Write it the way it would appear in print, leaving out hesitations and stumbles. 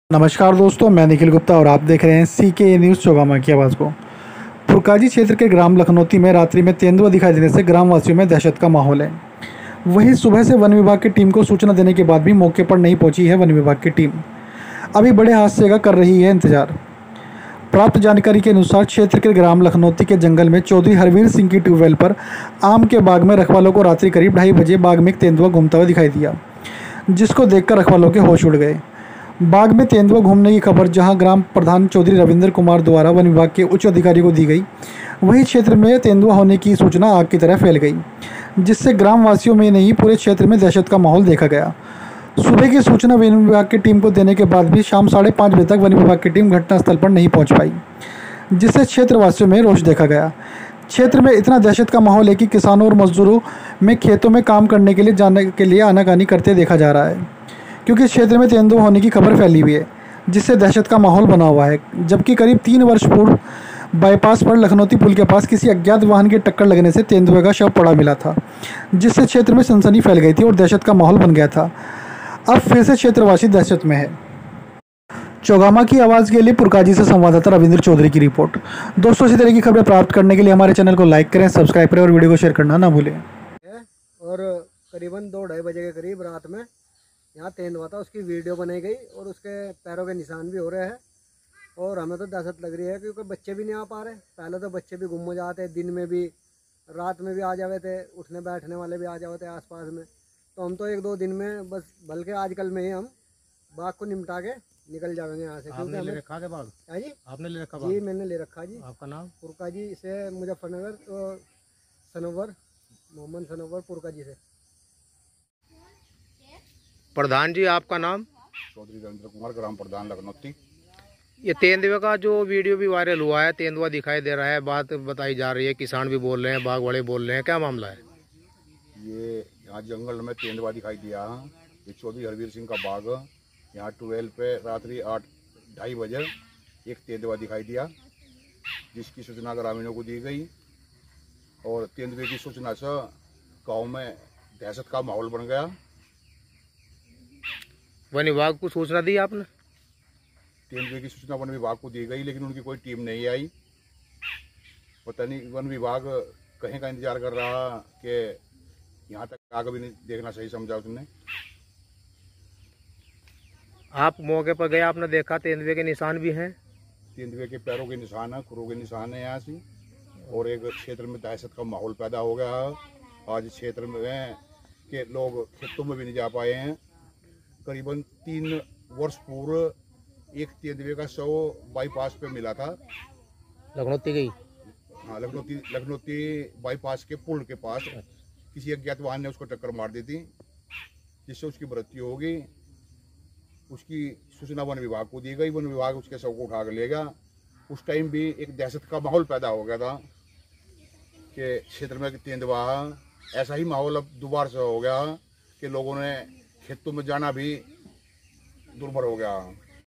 नमस्कार दोस्तों, मैं निखिल गुप्ता और आप देख रहे हैं CK न्यूज़ चौगामा की आवाज़ को। फुरकाजी क्षेत्र के ग्राम लखनौती में रात्रि में तेंदुआ दिखाई देने से ग्रामवासियों में दहशत का माहौल है। वहीं सुबह से वन विभाग की टीम को सूचना देने के बाद भी मौके पर नहीं पहुंची है वन विभाग की टीम। अभी बड़े हादसे का कर रही है इंतजार। प्राप्त जानकारी के अनुसार क्षेत्र के ग्राम लखनौती के जंगल में चौधरी हरवीर सिंह की ट्यूबवेल पर आम के बाग में रखवालों को रात्रि करीब 2:30 बजे बाग में एक तेंदुआ घूमता हुआ दिखाई दिया, जिसको देखकर रखवालों के होश उड़ गए। बाग में तेंदुआ घूमने की खबर जहां ग्राम प्रधान चौधरी रविंद्र कुमार द्वारा वन विभाग के उच्च अधिकारी को दी गई, वहीं क्षेत्र में तेंदुआ होने की सूचना आग की तरह फैल गई, जिससे ग्रामवासियों में नहीं पूरे क्षेत्र में दहशत का माहौल देखा गया। सुबह की सूचना वन विभाग की टीम को देने के बाद भी शाम 5:30 बजे तक वन विभाग की टीम घटनास्थल पर नहीं पहुंच पाई, जिससे क्षेत्रवासियों में रोष देखा गया। क्षेत्र में इतना दहशत का माहौल है कि किसानों और मजदूरों में खेतों में काम करने के लिए जाने के लिए आनाकानी करते देखा जा रहा है, क्योंकि इस क्षेत्र में तेंदुआ होने की खबर फैली हुई है, जिससे दहशत का माहौल बना हुआ है। जबकि करीब 3 वर्ष पूर्व बाईपास पर लखनौती पुल के पास किसी अज्ञात वाहन की टक्कर लगने से तेंदुए का शव पड़ा मिला था, जिससे क्षेत्र में सनसनी फैल गई थी और दहशत का माहौल बन गया था। अब फिर से क्षेत्रवासी दहशत में है। चौगामा की आवाज़ के लिए पुरकाजी से संवाददाता रविंद्र चौधरी की रिपोर्ट। दोस्तों, इसी तरह की खबरें प्राप्त करने के लिए हमारे चैनल को लाइक करें, सब्सक्राइब करें और वीडियो को शेयर करना ना भूलें। और करीबन 2-2:30 बजे के करीब रात में यहाँ तेंदुआ था, उसकी वीडियो बनाई गई और उसके पैरों के निशान भी हो रहे हैं। और हमें तो दहशत लग रही है, क्योंकि बच्चे भी नहीं आ पा रहे। पहले तो बच्चे भी गुम हो जाते, दिन में भी रात में भी आ जाते थे, उठने बैठने वाले भी आ जाते थे आसपास में। तो हम तो 1-2 दिन में बस, बल्कि आजकल में ही हम बाग को निपटा के निकल जाएंगे यहाँ से। क्योंकि हमें रखा है बाग। हाँ जी, आपने ले रखा जी मैंने ले रखा जी। आपका नाम? पुरकाजी से मुजफ्फरनगर, तो सनोवर मोहम्मद सनोवर पुरकाजी से। प्रधान जी, आपका नाम? चौधरी रविंद्र कुमार, ग्राम प्रधान लखनौती। ये तेंदुए का जो वीडियो भी वायरल हुआ है, तेंदुआ दिखाई दे रहा है, बात बताई जा रही है, किसान भी बोल रहे हैं, बाग वाले बोल रहे हैं, क्या मामला है? ये यहाँ जंगल में तेंदुआ दिखाई दिया। ये चौधरी हरवीर सिंह का बाग। यहाँ 12 पे रात्रि 8-2:30 बजे एक तेंदुआ दिखाई दिया, जिसकी सूचना ग्रामीणों को दी गई। और तेंदुए की सूचना से गाँव में दहशत का माहौल बन गया। वन विभाग को सूचना दी आपने? तेंदुए की सूचना वन विभाग को दी गई, लेकिन उनकी कोई टीम नहीं आई। पता नहीं वन विभाग कहीं का इंतजार कर रहा कि यहाँ तक आगे भी नहीं देखना सही समझा उसने। आप मौके पर गए, आपने देखा तेंदुए के निशान भी हैं? तेंदुए के पैरों के निशान है, खुरों के निशान है यहाँ से। और एक क्षेत्र में दहशत का माहौल पैदा हो गया है। आज क्षेत्र में के लोग खेतों में भी नहीं जा पाए हैं। करीबन 3 वर्ष पूर्व एक तेंदुए का शव बाईपास पे मिला था, लखनौती गई। हाँ, लखनौती बाईपास के पुल के पास किसी अज्ञात वाहन ने उसको टक्कर मार दी थी, जिससे उसकी मृत्यु हो गई। उसकी सूचना वन विभाग को दी गई। वन विभाग उसके शव को उठा कर ले गया। उस टाइम भी एक दहशत का माहौल पैदा हो गया था कि क्षेत्र में तेंदुआ। ऐसा ही माहौल अब दोबारा से हो गया कि लोगों ने खेतों में जाना भी दुर्भर हो गया।